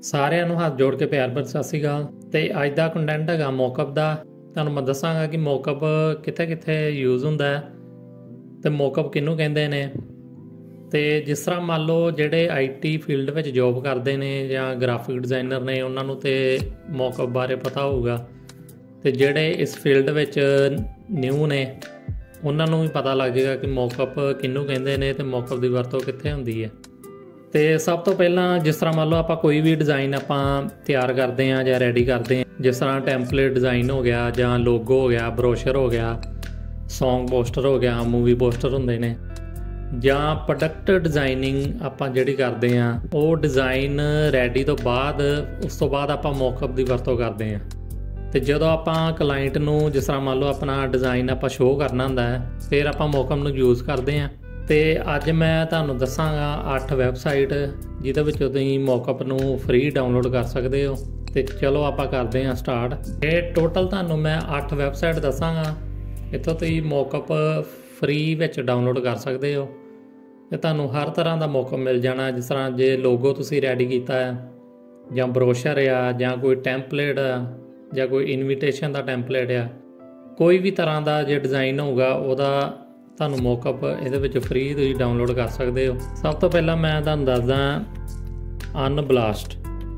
ਸਾਰਿਆਂ ਨੂੰ ਹੱਥ ਜੋੜ ਕੇ ਪਿਆਰ ਭਰੀ ਸਤਿ ਸ਼੍ਰੀ ਅਕਾਲ। ਤੇ ਅੱਜ ਦਾ ਕੰਟੈਂਟ ਹੈਗਾ ਮੌਕਅਪ ਦਾ। ਤੁਹਾਨੂੰ ਮੈਂ ਦੱਸਾਂਗਾ ਕਿ ਮੌਕਅਪ ਕਿੱਥੇ ਕਿੱਥੇ ਯੂਜ਼ ਹੁੰਦਾ ਹੈ ਤੇ ਮੌਕਅਪ ਕਿਹਨੂੰ ਕਹਿੰਦੇ ਨੇ। ਤੇ ਜਿਸ ਤਰ੍ਹਾਂ ਮੰਨ ਲਓ ਜਿਹੜੇ IT ਫੀਲਡ ਵਿੱਚ ਜੋਬ ਕਰਦੇ ਨੇ ਜਾਂ ਗ੍ਰਾਫਿਕ ਡਿਜ਼ਾਈਨਰ ਨੇ ਉਹਨਾਂ ਨੂੰ ਤੇ ਮੌਕਅਪ ਬਾਰੇ ਪਤਾ ਹੋਊਗਾ, ਤੇ ਜਿਹੜੇ ਇਸ ਫੀਲਡ ਵਿੱਚ ਨਿਊ ਨੇ ਉਹਨਾਂ ਨੂੰ ਵੀ ਪਤਾ ਲੱਗ ਜਾਏਗਾ ਕਿ ਮੌਕਅਪ ਕਿਹਨੂੰ ਕਹਿੰਦੇ ਨੇ ਤੇ ਮੌਕਅਪ ਦੀ ਵਰਤੋਂ ਕਿੱਥੇ ਹੁੰਦੀ ਹੈ। ਤੇ ਸਭ ਤੋਂ ਪਹਿਲਾਂ ਜਿਸ ਤਰ੍ਹਾਂ ਮੰਨ ਲਓ ਆਪਾਂ ਕੋਈ ਵੀ ਡਿਜ਼ਾਈਨ ਆਪਾਂ ਤਿਆਰ ਕਰਦੇ ਹਾਂ ਜਾਂ ਰੈਡੀ ਕਰਦੇ ਹਾਂ, ਜਿਸ ਤਰ੍ਹਾਂ ਟੈਂਪਲੇਟ ਡਿਜ਼ਾਈਨ ਹੋ ਗਿਆ ਜਾਂ ਲੋਗੋ ਹੋ ਗਿਆ, ਬਰੋਸ਼ਰ ਹੋ ਗਿਆ, ਸੌਂਗ ਪੋਸਟਰ ਹੋ ਗਿਆ, ਮੂਵੀ ਪੋਸਟਰ ਹੁੰਦੇ ਨੇ, ਜਾਂ ਪ੍ਰੋਡਕਟ ਡਿਜ਼ਾਈਨਿੰਗ ਆਪਾਂ ਜਿਹੜੀ ਕਰਦੇ ਹਾਂ ਉਹ ਡਿਜ਼ਾਈਨ ਰੈਡੀ ਤੋਂ ਬਾਅਦ ਉਸ ਤੋਂ ਬਾਅਦ ਆਪਾਂ ਮੌਕਅਪ ਦੀ ਵਰਤੋਂ ਕਰਦੇ ਹਾਂ। ਤੇ ਜਦੋਂ ਆਪਾਂ ਕਲਾਇੰਟ ਨੂੰ ਜਿਸ ਤਰ੍ਹਾਂ ਮੰਨ ਲਓ ਆਪਣਾ ਡਿਜ਼ਾਈਨ ਆਪਾਂ ਸ਼ੋਅ ਕਰਨਾ ਹੁੰਦਾ ਹੈ ਫਿਰ ਆਪਾਂ ਮੌਕਅਪ ਨੂੰ ਯੂਜ਼ ਕਰਦੇ ਹਾਂ। ਤੇ ਅੱਜ ਮੈਂ ਤੁਹਾਨੂੰ ਦੱਸਾਂਗਾ 8 ਵੈਬਸਾਈਟ ਜਿਹਦੇ ਵਿੱਚੋਂ ਤੁਸੀਂ ਮੌਕਅਪ ਨੂੰ ਫ੍ਰੀ ਡਾਊਨਲੋਡ ਕਰ ਸਕਦੇ ਹੋ। ਤੇ ਚਲੋ ਆਪਾਂ ਕਰਦੇ ਹਾਂ ਸਟਾਰਟ। ਇਹ ਟੋਟਲ ਤੁਹਾਨੂੰ ਮੈਂ 8 ਵੈਬਸਾਈਟ ਦੱਸਾਂਗਾ, ਇੱਥੋਂ ਤੁਸੀਂ ਮੌਕਅਪ ਫ੍ਰੀ ਵਿੱਚ ਡਾਊਨਲੋਡ ਕਰ ਸਕਦੇ ਹੋ ਤੇ ਤੁਹਾਨੂੰ ਹਰ ਤਰ੍ਹਾਂ ਦਾ ਮੌਕਅਪ ਮਿਲ ਜਾਣਾ। ਜਿਸ ਤਰ੍ਹਾਂ ਜੇ ਲੋਗੋ ਤੁਸੀਂ ਰੈਡੀ ਕੀਤਾ ਹੈ ਜਾਂ ਬਰੋਸ਼ਰ ਆ ਜਾਂ ਕੋਈ ਟੈਂਪਲੇਟ ਆ ਜਾਂ ਕੋਈ ਇਨਵੀਟੇਸ਼ਨ ਦਾ ਟੈਂਪਲੇਟ ਆ, ਕੋਈ ਵੀ ਤਰ੍ਹਾਂ ਦਾ ਜੇ ਡਿਜ਼ਾਈਨ ਹੋਊਗਾ ਉਹਦਾ ਤੁਹਾਨੂੰ ਮੌਕਅਪ ਇਹਦੇ ਵਿੱਚ ਫ੍ਰੀ ਤੁਸੀਂ ਡਾਊਨਲੋਡ ਕਰ ਸਕਦੇ ਹੋ। ਸਭ ਤੋਂ ਪਹਿਲਾਂ ਮੈਂ ਤੁਹਾਨੂੰ ਦੱਸਦਾ ਅਨਬਲਾਸਟ।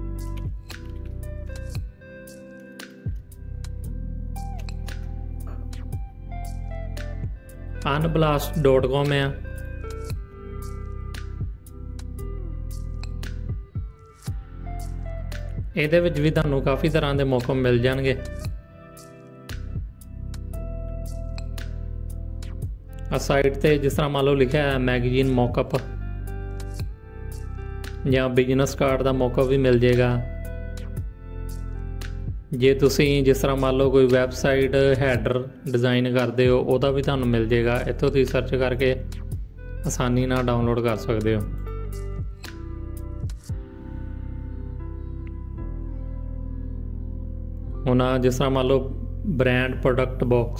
unblast.com ਹੈ। ਇਹਦੇ ਵਿੱਚ ਵੀ ਤੁਹਾਨੂੰ ਕਾਫੀ ਤਰ੍ਹਾਂ ਦੇ ਮੌਕਅਪ ਮਿਲ ਜਾਣਗੇ। ਆ ਸਾਈਟ ਤੇ ਜਿਸ ਤਰ੍ਹਾਂ ਮੰਨ ਲਓ ਲਿਖਿਆ ਹੈ ਮੈਗਜ਼ੀਨ ਮੌਕਅਪ ਜਾਂ ਬਿਜ਼ਨਸ ਕਾਰਡ ਦਾ ਮੌਕਅਪ ਵੀ ਮਿਲ ਜਾਏਗਾ। ਜੇ ਤੁਸੀਂ ਜਿਸ ਤਰ੍ਹਾਂ ਮੰਨ ਲਓ ਕੋਈ ਵੈਬਸਾਈਟ ਹੈਡਰ ਡਿਜ਼ਾਈਨ ਕਰਦੇ ਹੋ ਉਹਦਾ ਵੀ ਤੁਹਾਨੂੰ ਮਿਲ ਜਾਏਗਾ। ਇੱਥੋਂ ਤੁਸੀਂ ਸਰਚ ਕਰਕੇ ਆਸਾਨੀ ਨਾਲ ਡਾਊਨਲੋਡ ਕਰ ਸਕਦੇ ਹੋ। ਹੁਣ ਜਿਸ ਤਰ੍ਹਾਂ ਮੰਨ ਲਓ ਬ੍ਰਾਂਡ ਪ੍ਰੋਡਕਟ ਬਾਕਸ,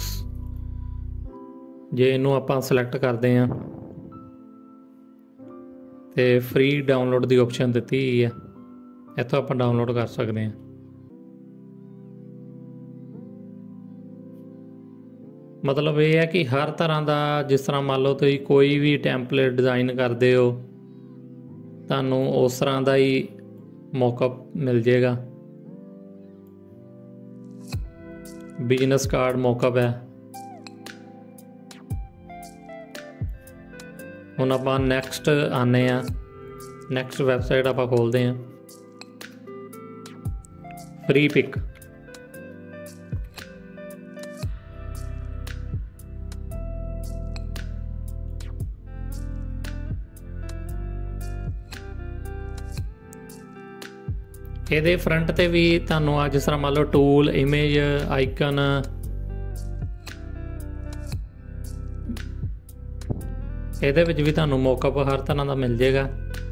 ਜੇ ਇਹਨੂੰ ਆਪਾਂ ਸਿਲੈਕਟ ਕਰਦੇ ਹਾਂ ਤੇ ਫ੍ਰੀ ਡਾਊਨਲੋਡ ਦੀ ਆਪਸ਼ਨ ਦਿੱਤੀ ਹੋਈ ਹੈ, ਇੱਥੋਂ ਆਪਾਂ ਡਾਊਨਲੋਡ ਕਰ ਸਕਦੇ ਹਾਂ। ਮਤਲਬ ਇਹ ਹੈ ਕਿ ਹਰ ਤਰ੍ਹਾਂ ਦਾ ਜਿਸ ਤਰ੍ਹਾਂ ਮੰਨ ਲਓ ਤੁਸੀਂ ਕੋਈ ਵੀ ਟੈਂਪਲੇਟ ਡਿਜ਼ਾਈਨ ਕਰਦੇ ਹੋ ਤੁਹਾਨੂੰ ਉਸ ਤਰ੍ਹਾਂ ਦਾ ਹੀ ਮੌਕਅਪ ਮਿਲ ਜਾਏਗਾ। ਬਿਜ਼ਨਸ ਕਾਰਡ ਮੌਕਅਪ ਹੈ। ਹੁਣ ਆਪਾਂ ਨੈਕਸਟ ਆਉਂਦੇ ਹਾਂ। ਨੈਕਸਟ ਵੈਬਸਾਈਟ ਆਪਾਂ ਖੋਲ੍ਹਦੇ ਹਾਂ ਫ੍ਰੀ ਪਿਕ। ਇਹਦੇ ਫਰੰਟ ਤੇ ਵੀ ਤੁਹਾਨੂੰ ਆ ਜਿਸ ਤਰ੍ਹਾਂ ਮੰਨ ਲਓ ਟੂਲ, ਇਮੇਜ, ਆਈਕਨ, ਇਹਦੇ ਵਿੱਚ ਵੀ ਤੁਹਾਨੂੰ ਮੌਕਅਪ ਹਰ ਤਰ੍ਹਾਂ ਦਾ ਮਿਲ ਜਾਏਗਾ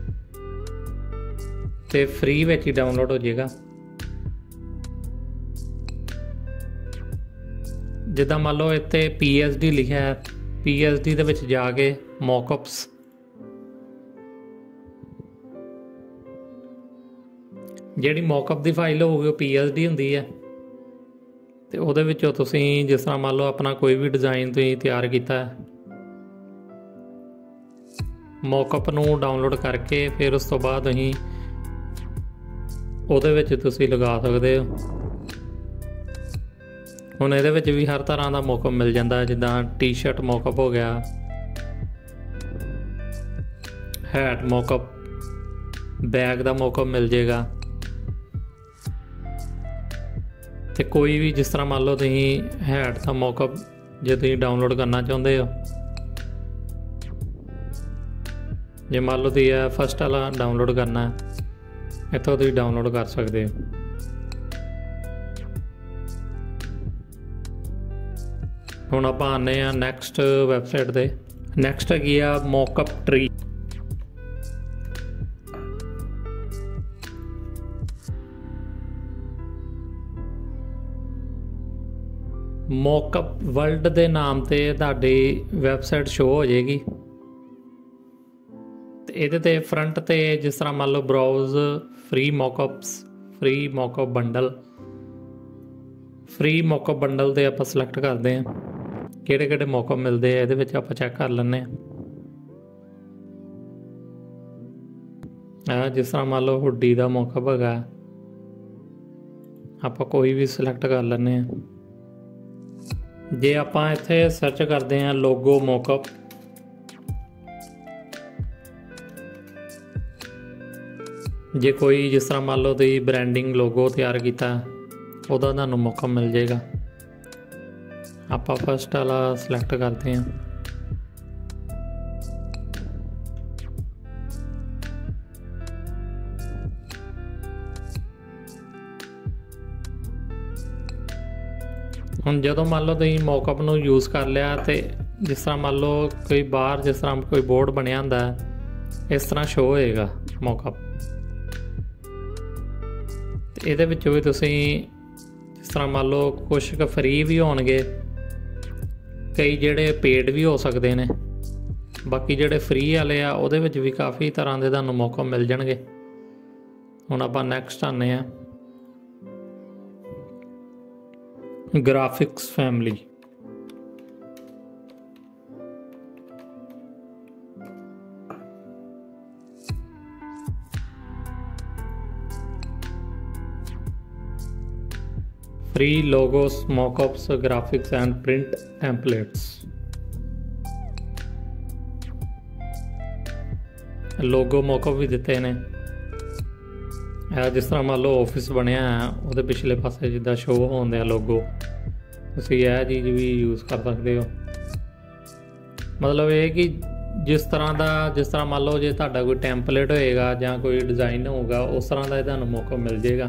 ਤੇ ਫ੍ਰੀ ਵਿੱਚ ਹੀ ਡਾਊਨਲੋਡ ਹੋ ਜਾਏਗਾ। ਜਿੱਦਾਂ ਮੰਨ ਲਓ ਇੱਥੇ PSD ਲਿਖਿਆ ਹੈ, PSD ਦੇ ਵਿੱਚ ਜਾ ਕੇ ਮੌਕਅਪਸ, ਜਿਹੜੀ ਮੌਕਅਪ ਦੀ ਫਾਈਲ ਹੋਊਗੀ ਉਹ PSD ਹੁੰਦੀ ਹੈ। ਤੇ ਉਹਦੇ ਵਿੱਚੋਂ ਤੁਸੀਂ ਜਿਸ ਤਰ੍ਹਾਂ ਮੰਨ ਲਓ ਆਪਣਾ ਕੋਈ ਵੀ ਡਿਜ਼ਾਈਨ ਤੁਸੀਂ ਤਿਆਰ ਕੀਤਾ ਹੈ, ਮੌਕਅਪ ਨੂੰ ਡਾਊਨਲੋਡ ਕਰਕੇ ਫਿਰ ਉਸ ਤੋਂ ਬਾਅਦ ਅਸੀਂ ਉਹਦੇ ਵਿੱਚ ਤੁਸੀਂ ਲਗਾ ਸਕਦੇ ਹੋ। ਹੁਣ ਇਹਦੇ ਵਿੱਚ ਵੀ ਹਰ ਤਰ੍ਹਾਂ ਦਾ ਮੌਕਅਪ ਮਿਲ ਜਾਂਦਾ ਹੈ, ਜਿੱਦਾਂ ਟੀ-ਸ਼ਰਟ ਮੌਕਅਪ ਹੋ ਗਿਆ, ਹੈਟ ਮੌਕਅਪ, ਬੈਗ ਦਾ ਮੌਕਅਪ ਮਿਲ ਜਾਏਗਾ। ਤੇ ਕੋਈ ਵੀ ਜਿਸ ਤਰ੍ਹਾਂ ਮੰਨ ਲਓ ਤੁਸੀਂ ਹੈਟ ਦਾ ਮੌਕਅਪ ਜੇ ਤੁਸੀਂ ਡਾਊਨਲੋਡ ਕਰਨਾ ਚਾਹੁੰਦੇ ਹੋ, ਜੇ ਮੰਨ ਲਓ ਤੁਸੀਂ ਇਹ ਫਸਟ ਵਾਲਾ ਡਾਊਨਲੋਡ ਕਰਨਾ ਇੱਥੋਂ ਤੁਸੀਂ ਡਾਊਨਲੋਡ ਕਰ ਸਕਦੇ ਹੋ। ਹੁਣ ਆਪਾਂ ਆਉਂਦੇ ਹਾਂ ਨੈਕਸਟ ਵੈਬਸਾਈਟ 'ਤੇ। ਨੈਕਸਟ ਹੈਗੀ ਆ ਮੌਕਅਪ ਟਰੀ। ਮੌਕਅਪ ਵਰਲਡ ਦੇ ਨਾਮ 'ਤੇ ਤੁਹਾਡੀ ਵੈਬਸਾਈਟ ਸ਼ੋਅ ਹੋ ਜਾਏਗੀ। ਤੇ ਇਹਦੇ ਤੇ ਫਰੰਟ ਤੇ ਜਿਸ ਤਰ੍ਹਾਂ ਮੰਨ ਲਓ ਬਰਾਊਜ਼ ਫ੍ਰੀ ਮੌਕਅਪ ਬੰਡਲ ਤੇ ਆਪਾਂ ਸਿਲੈਕਟ ਕਰਦੇ ਹਾਂ ਕਿਹੜੇ ਮੌਕਅਪ ਮਿਲਦੇ ਆ ਇਹਦੇ ਵਿੱਚ ਆਪਾਂ ਚੈੱਕ ਕਰ ਲੈਂਦੇ ਹਾਂ। ਜਿਸ ਤਰ੍ਹਾਂ ਮੰਨ ਲਓ ਹੁੱਡੀ ਦਾ ਮੌਕਅਪ ਹੈਗਾ, ਆਪਾਂ ਕੋਈ ਵੀ ਸਿਲੈਕਟ ਕਰ ਲੈਂਦੇ ਹਾਂ। ਜੇ ਆਪਾਂ ਇੱਥੇ ਸਰਚ ਕਰਦੇ ਹਾਂ ਲੋਗੋ ਮੌਕਅਪ, ਜੇ ਕੋਈ ਜਿਸ ਤਰ੍ਹਾਂ ਮੰਨ ਲਓ ਤੁਸੀਂ ਬ੍ਰਾਂਡਿੰਗ ਲੋਗੋ ਤਿਆਰ ਕੀਤਾ ਉਹਦਾ ਤੁਹਾਨੂੰ ਮੌਕਅਪ ਮਿਲ ਜਾਏਗਾ। ਆਪਾਂ ਫਸਟ ਵਾਲਾ ਸਿਲੈਕਟ ਕਰਦੇ ਹਾਂ। ਹੁਣ ਜਦੋਂ ਮੰਨ ਲਓ ਤੁਸੀਂ ਮੌਕਅਪ ਨੂੰ ਯੂਜ਼ ਕਰ ਲਿਆ ਤੇ ਜਿਸ ਤਰ੍ਹਾਂ ਮੰਨ ਲਓ ਕੋਈ ਬਾਹਰ ਜਿਸ ਤਰ੍ਹਾਂ ਕੋਈ ਬੋਰਡ ਬਣਿਆ ਹੁੰਦਾ ਇਸ ਤਰ੍ਹਾਂ ਸ਼ੋ ਹੋਏਗਾ ਮੌਕਅਪ। ਤੇ ਇਹਦੇ ਵਿੱਚੋਂ ਵੀ ਤੁਸੀਂ ਜਿਸ ਤਰ੍ਹਾਂ ਮੰਨ ਲਓ ਕੁਛ ਕੁ ਫ੍ਰੀ ਵੀ ਹੋਣਗੇ, ਕਈ ਜਿਹੜੇ ਪੇਡ ਵੀ ਹੋ ਸਕਦੇ ਨੇ, ਬਾਕੀ ਜਿਹੜੇ ਫ੍ਰੀ ਵਾਲੇ ਆ ਉਹਦੇ ਵਿੱਚ ਵੀ ਕਾਫੀ ਤਰ੍ਹਾਂ ਦੇ ਤੁਹਾਨੂੰ ਮੌਕਅਪ ਮਿਲ ਜਾਣਗੇ। ਹੁਣ ਆਪਾਂ ਨੈਕਸਟ ਆਉਂਦੇ ਹਾਂ graphics family. free logos, mockups, graphics and print templates। Logo mockup ਵੀ ਦਿੱਤੇ ਨੇ। ਇਹ ਜਿਸ ਤਰ੍ਹਾਂ ਮੰਨ ਲਓ ਆਫਿਸ ਬਣਿਆ ਉਹਦੇ ਪਿਛਲੇ ਪਾਸੇ ਜਿੱਦਾਂ ਸ਼ੋਅ ਹੁੰਦੇ ਆ ਲੋਗੋ, ਤੁਸੀਂ ਇਹ ਚੀਜ਼ ਵੀ ਯੂਜ਼ ਕਰ ਸਕਦੇ ਹੋ। ਮਤਲਬ ਇਹ ਕਿ ਜਿਸ ਤਰ੍ਹਾਂ ਮੰਨ ਲਓ ਜੇ ਤੁਹਾਡਾ ਕੋਈ ਟੈਂਪਲੇਟ ਹੋਏਗਾ ਜਾਂ ਕੋਈ ਡਿਜ਼ਾਈਨ ਹੋਊਗਾ ਉਸ ਤਰ੍ਹਾਂ ਦਾ ਤੁਹਾਨੂੰ ਮੌਕਾ ਮਿਲ ਜਾਏਗਾ।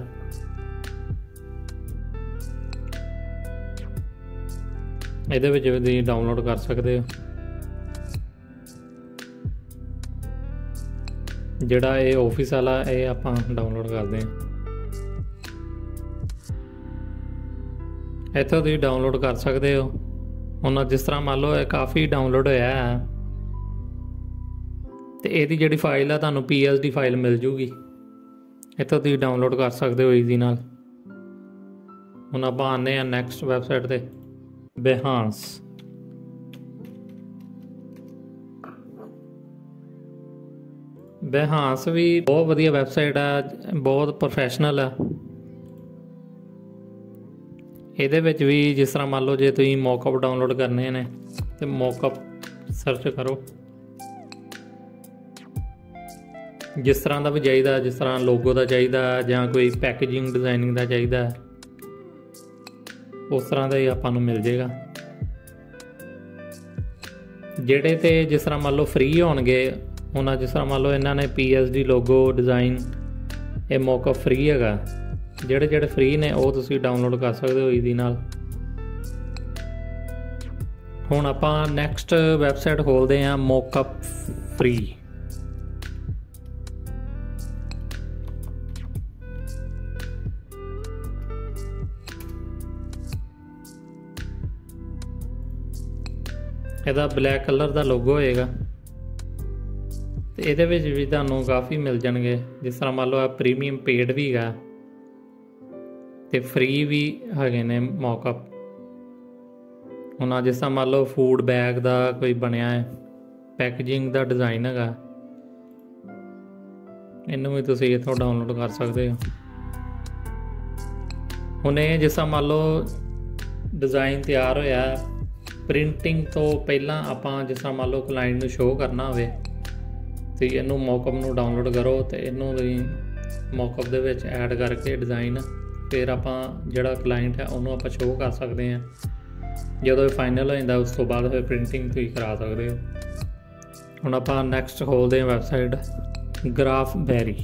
ਇਹਦੇ ਵਿੱਚ ਵੀ ਤੁਸੀਂ ਡਾਊਨਲੋਡ ਕਰ ਸਕਦੇ ਹੋ। ਜਿਹੜਾ ਇਹ ਆਫਿਸ ਵਾਲਾ ਇਹ ਆਪਾਂ ਡਾਊਨਲੋਡ ਕਰਦੇ ਹਾਂ। ਇੱਥੋਂ ਤੁਸੀਂ ਡਾਊਨਲੋਡ ਕਰ ਸਕਦੇ ਹੋ। ਹੁਣ ਜਿਸ ਤਰ੍ਹਾਂ ਮੰਨ ਲਓ ਇਹ ਕਾਫੀ ਡਾਊਨਲੋਡ ਹੋਇਆ ਹੈ ਤੇ ਇਹਦੀ ਜਿਹੜੀ ਫਾਈਲ ਆ ਤੁਹਾਨੂੰ PSD ਫਾਈਲ ਮਿਲ ਜੂਗੀ। ਇੱਥੋਂ ਤੁਸੀਂ ਡਾਊਨਲੋਡ ਕਰ ਸਕਦੇ ਹੋ ਈਜ਼ੀ ਨਾਲ। ਹੁਣ ਆਪਾਂ ਆਉਂਦੇ ਹਾਂ ਨੈਕਸਟ ਵੈਬਸਾਈਟ ਤੇ, ਬਿਹਾਂਸ। ਬਿਹਾਂਸ ਵੀ ਬਹੁਤ ਵਧੀਆ ਵੈਬਸਾਈਟ ਆ, ਬਹੁਤ ਪ੍ਰੋਫੈਸ਼ਨਲ ਆ। ਇਹਦੇ ਵਿੱਚ ਵੀ ਜਿਸ ਤਰ੍ਹਾਂ ਮੰਨ ਲਓ ਜੇ ਤੁਸੀਂ ਮੌਕਅਪ ਡਾਊਨਲੋਡ ਕਰਨੇ ਨੇ ਤੇ ਮੌਕਅਪ ਸਰਚ ਕਰੋ, ਜਿਸ ਤਰ੍ਹਾਂ ਦਾ ਵੀ ਚਾਹੀਦਾ, ਜਿਸ ਤਰ੍ਹਾਂ ਲੋਗੋ ਦਾ ਚਾਹੀਦਾ ਜਾਂ ਕੋਈ ਪੈਕੇਜਿੰਗ ਡਿਜ਼ਾਈਨਿੰਗ ਦਾ ਚਾਹੀਦਾ, ਉਸ ਤਰ੍ਹਾਂ ਦਾ ਹੀ ਆਪਾਂ ਨੂੰ ਮਿਲ ਜਾਏਗਾ। ਜਿਹੜੇ ਤੇ ਜਿਸ ਤਰ੍ਹਾਂ ਮੰਨ ਲਓ ਫ੍ਰੀ ਹੋਣਗੇ, ਹੁਣ ਜਿਸ ਤਰ੍ਹਾਂ ਮੰਨ ਲਓ ਇਹਨਾਂ ਨੇ PSD ਲੋਗੋ ਡਿਜ਼ਾਈਨ ਇਹ ਮੌਕਅਪ ਫ੍ਰੀ ਹੈਗਾ। ਜਿਹੜੇ ਫ੍ਰੀ ਨੇ ਉਹ ਤੁਸੀਂ ਡਾਊਨਲੋਡ ਕਰ ਸਕਦੇ ਹੋ ਈਜ਼ੀ ਨਾਲ। ਹੁਣ ਆਪਾਂ ਨੈਕਸਟ ਵੈਬਸਾਈਟ ਖੋਲਦੇ ਹਾਂ, ਮੌਕਅਪ ਫ੍ਰੀ। ਇਹਦਾ ਬਲੈਕ ਕਲਰ ਦਾ ਲੋਗੋ ਹੋਏਗਾ ਤੇ ਇਹਦੇ ਵਿੱਚ ਵੀ ਤੁਹਾਨੂੰ ਕਾਫੀ ਮਿਲ ਜਾਣਗੇ। ਜਿਸ ਤਰ੍ਹਾਂ ਮੰਨ ਲਓ ਆ ਪ੍ਰੀਮੀਅਮ ਪੇਡ ਵੀ ਹੈਗਾ ਤੇ ਫ੍ਰੀ ਵੀ ਹੈਗੇ ਨੇ ਮੌਕਅਪ। ਹੁਣ ਜਿਸ ਤਰ੍ਹਾਂ ਮੰਨ ਲਓ ਫੂਡ ਬੈਗ ਦਾ ਕੋਈ ਬਣਿਆ ਹੈ, ਪੈਕੇਜਿੰਗ ਦਾ ਡਿਜ਼ਾਈਨ ਹੈਗਾ, ਇਹਨੂੰ ਵੀ ਤੁਸੀਂ ਇੱਥੋਂ ਡਾਊਨਲੋਡ ਕਰ ਸਕਦੇ ਹੋ। ਹੁਣ ਇਹ ਜਿਸ ਤਰ੍ਹਾਂ ਮੰਨ ਲਓ ਡਿਜ਼ਾਈਨ ਤਿਆਰ ਹੋਇਆ, ਪ੍ਰਿੰਟਿੰਗ ਤੋਂ ਪਹਿਲਾਂ ਆਪਾਂ ਜਿਸ ਤਰ੍ਹਾਂ ਮੰਨ ਲਓ ਕਲਾਇੰਟ ਨੂੰ ਸ਼ੋਅ ਕਰਨਾ ਹੋਵੇ ਤੇ ਇਹਨੂੰ ਮੌਕਅਪ ਨੂੰ ਡਾਊਨਲੋਡ ਕਰੋ ਤੇ ਇਹਨੂੰ ਤੁਸੀਂ ਮੌਕਅਪ ਦੇ ਵਿੱਚ ਐਡ ਕਰਕੇ ਡਿਜ਼ਾਈਨ ਫਿਰ ਆਪਾਂ ਜਿਹੜਾ ਕਲਾਇੰਟ ਹੈ ਉਹਨੂੰ ਆਪਾਂ ਸ਼ੋਅ ਕਰ ਸਕਦੇ ਹਾਂ। ਜਦੋਂ ਇਹ ਫਾਈਨਲ ਹੋ ਜਾਂਦਾ ਉਸ ਤੋਂ ਬਾਅਦ ਫਿਰ ਪ੍ਰਿੰਟਿੰਗ ਤੁਸੀਂ ਕਰਾ ਸਕਦੇ ਹੋ। ਹੁਣ ਆਪਾਂ ਨੈਕਸਟ ਖੋਲਦੇ ਹਾਂ ਵੈਬਸਾਈਟ ਗ੍ਰਾਫਬੈਰੀ।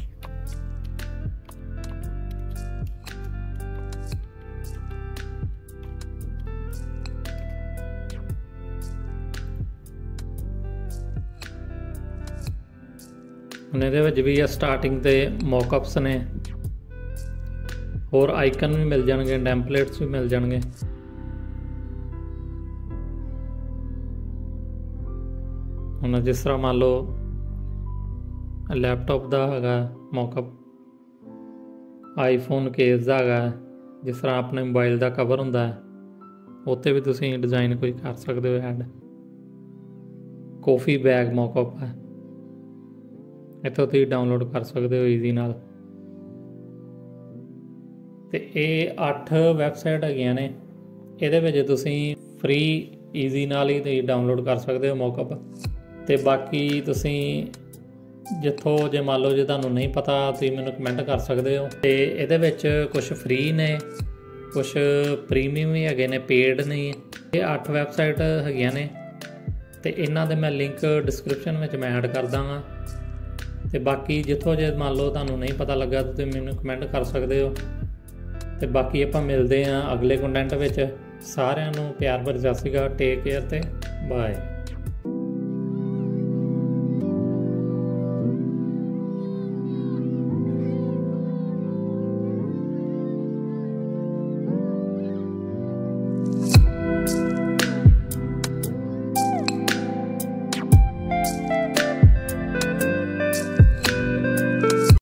ਹੁਣ ਇਹਦੇ ਵਿੱਚ ਵੀ ਸਟਾਰਟਿੰਗ ਤੇ ਮੌਕਅਪਸ ਨੇ, ਹੋਰ ਆਈਕਨ ਵੀ ਮਿਲ ਜਾਣਗੇ, ਟੈਂਪਲੇਟਸ ਵੀ ਮਿਲ ਜਾਣਗੇ। ਹੁਣ ਜਿਸ ਤਰ੍ਹਾਂ ਮੰਨ ਲਓ ਲੈਪਟਾਪ ਦਾ ਹੈਗਾ ਮੌਕਅਪ, ਆਈਫੋਨ ਕੇਸ ਦਾ ਹੈਗਾ, ਜਿਸ ਤਰ੍ਹਾਂ ਆਪਣੇ ਮੋਬਾਈਲ ਦਾ ਕਵਰ ਹੁੰਦਾ ਹੈ ਉੱਤੇ ਵੀ ਤੁਸੀਂ ਡਿਜ਼ਾਈਨ ਕੋਈ ਕਰ ਸਕਦੇ ਹੋ ਐਡ। ਕਾਫੀ ਬੈਗ ਮੌਕਅਪ ਹੈ, ਇੱਥੋਂ ਤੁਸੀਂ ਡਾਊਨਲੋਡ ਕਰ ਸਕਦੇ ਹੋ ਈਜ਼ੀ ਨਾਲ। ਅਤੇ ਇਹ 8 ਵੈਬਸਾਈਟ ਹੈਗੀਆਂ ਨੇ, ਇਹਦੇ ਵਿੱਚ ਤੁਸੀਂ ਫ੍ਰੀ ਈਜ਼ੀ ਨਾਲ ਹੀ ਤੁਸੀਂ ਡਾਊਨਲੋਡ ਕਰ ਸਕਦੇ ਹੋ ਮੌਕਅਪ। ਅਤੇ ਬਾਕੀ ਤੁਸੀਂ ਜਿੱਥੋਂ ਜੇ ਮੰਨ ਲਓ ਜੇ ਤੁਹਾਨੂੰ ਨਹੀਂ ਪਤਾ ਤੁਸੀਂ ਮੈਨੂੰ ਕਮੈਂਟ ਕਰ ਸਕਦੇ ਹੋ। ਅਤੇ ਇਹਦੇ ਵਿੱਚ ਕੁਛ ਫ੍ਰੀ ਨੇ, ਕੁਛ ਪ੍ਰੀਮੀਅਮ ਵੀ ਹੈਗੇ ਨੇ, ਪੇਡ ਨਹੀਂ। ਇਹ 8 ਵੈਬਸਾਈਟ ਹੈਗੀਆਂ ਨੇ ਅਤੇ ਇਹਨਾਂ ਦੇ ਮੈਂ ਲਿੰਕ ਡਿਸਕ੍ਰਿਪਸ਼ਨ ਵਿੱਚ ਮੈਂ ਐਡ ਕਰ ਦਾਂਗਾ। ਅਤੇ ਬਾਕੀ ਜਿੱਥੋਂ ਜੇ ਮੰਨ ਲਓ ਤੁਹਾਨੂੰ ਨਹੀਂ ਪਤਾ ਲੱਗਾ ਤਾਂ ਤੁਸੀਂ ਮੈਨੂੰ ਕਮੈਂਟ ਕਰ ਸਕਦੇ ਹੋ। ਅਤੇ ਬਾਕੀ ਆਪਾਂ ਮਿਲਦੇ ਹਾਂ ਅਗਲੇ ਕੰਟੈਂਟ ਵਿੱਚ। ਸਾਰਿਆਂ ਨੂੰ ਪਿਆਰ ਭਰੀ ਸਤਿ ਸ਼੍ਰੀ ਅਕਾਲ, ਟੇਕ ਕੇਅਰ ਅਤੇ ਬਾਏ।